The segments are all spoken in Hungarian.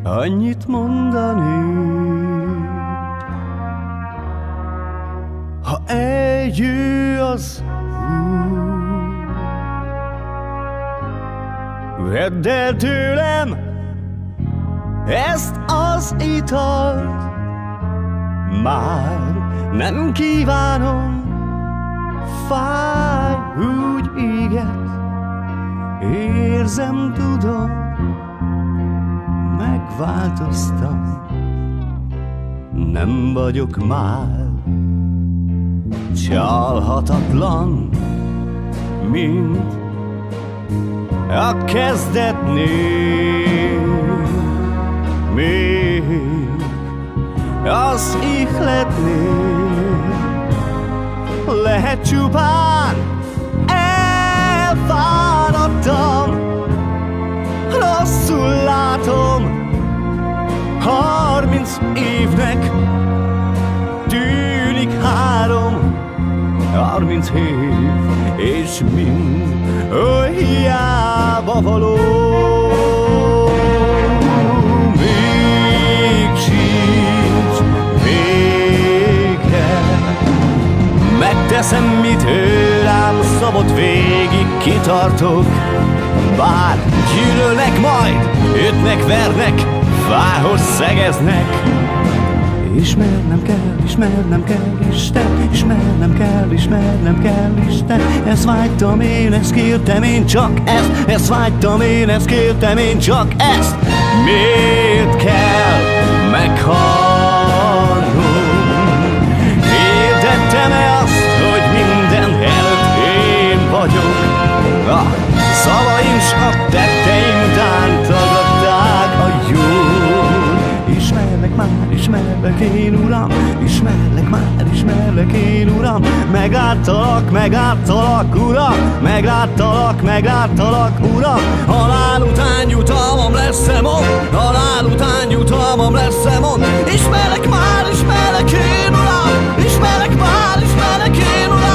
annyit mondani. Ha eljő az Úr, vedd el tőlem ezt az italt, már nem kívánom, fáj, úgy éget, érzem, tudom, megváltoztam, nem vagyok már csalhatatlan, mint a kezdetnél, még az ihletnél lehet csupán elfáradtam, rosszul látom, 30 évnek tűnik 30 év, és mind hiába való. Még sincs vége, megteszem, mit tőlem szabad, végig kitartok, bár gyűlölnek majd, ütnek, vernek, fához szegeznek. Ismernem kell Isten, ismernem kell Isten. Ezt vágytam én, ezt kértem én, csak ezt vágytam én, ezt kértem én, csak ezt. Miért kell meghalnom? Hirdettem-e azt, hogy minden előtt én vagyok? A szavaim s a tetteim után tagadták a jót. Ismerlek én, Uram, ismerlek én, Uram. Megláttalak, Uram, megláttalak, Uram. Halál után jutalmam lesz-e mond, halál után jutalmam lesz-e mond. Ismerlek én, Uram, ismerlek én, Uram.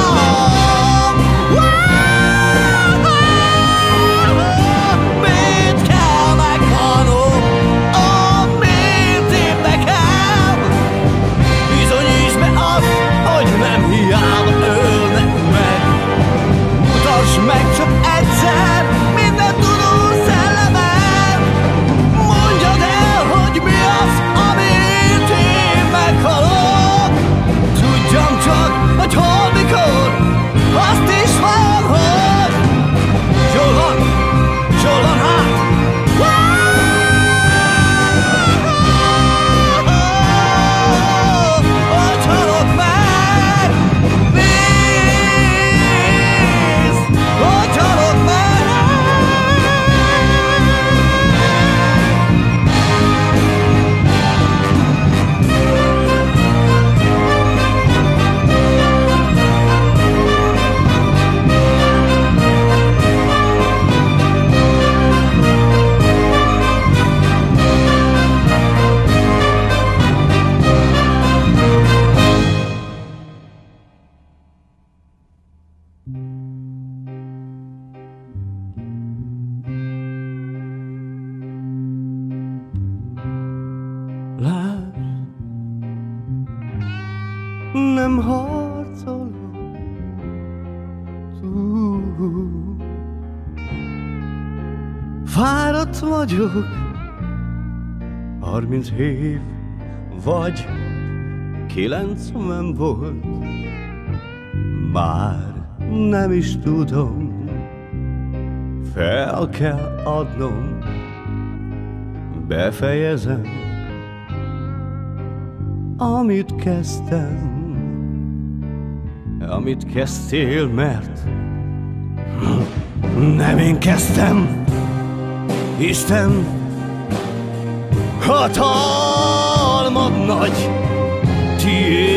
Meg csak egyszer minden tudó szellemen, mondjad el, hogy mi az, amit én meghalok. Tudjam csak, hogy hol, mikor, azt is vajon, hogy jól van hát. Hogy halok meg, nem harcolok túl. Fáradt vagyok, 30 év vagy 90 volt, már nem is tudom, fel kell adnom, befejezem, amit kezdtem. Amit kezdtél, mert nem én kezdtem. Isten, hatalmad nagy, tiéd